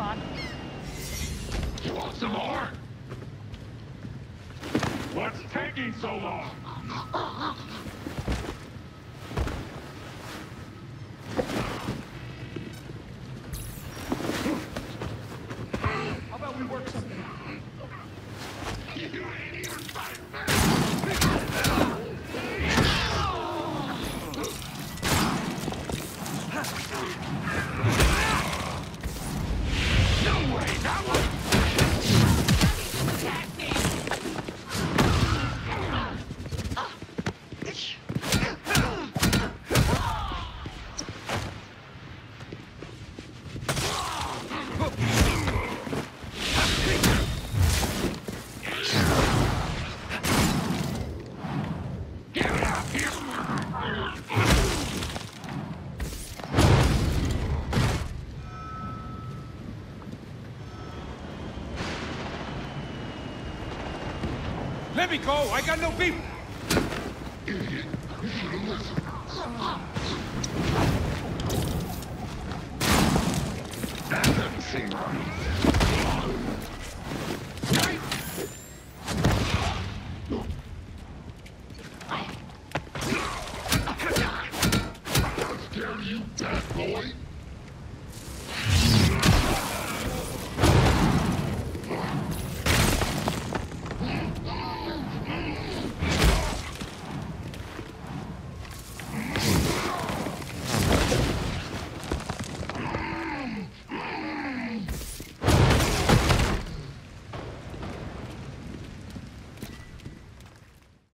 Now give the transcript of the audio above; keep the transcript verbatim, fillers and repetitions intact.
on. You want some more? What's taking so long? How about we work something out? You ain't even fighting back. No way, that one! Attack me! Get out here! Let me go! I got no beef! Idiot, you should have listened. That doesn't seem right. How dare you, bad boy?